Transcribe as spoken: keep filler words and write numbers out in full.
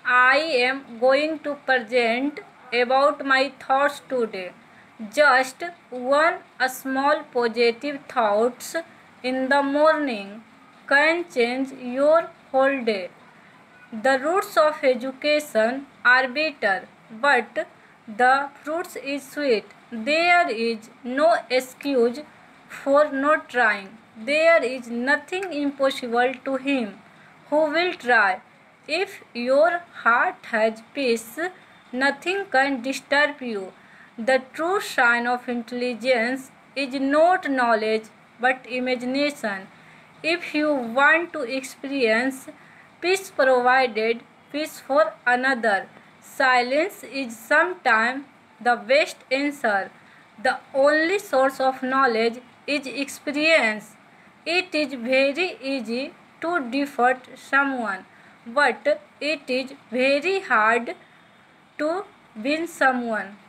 I am going to present about my thoughts today. Just one small positive thoughts in the morning can change your whole day. The roots of education are bitter, but the fruits is sweet. There is no excuse for not trying. There is nothing impossible to him who will try. If your heart has peace, nothing can disturb you. The true sign of intelligence is not knowledge but imagination. If you want to experience peace provided peace for another, silence is sometimes the best answer. The only source of knowledge is experience. It is very easy to defeat someone, but it is very hard to win someone.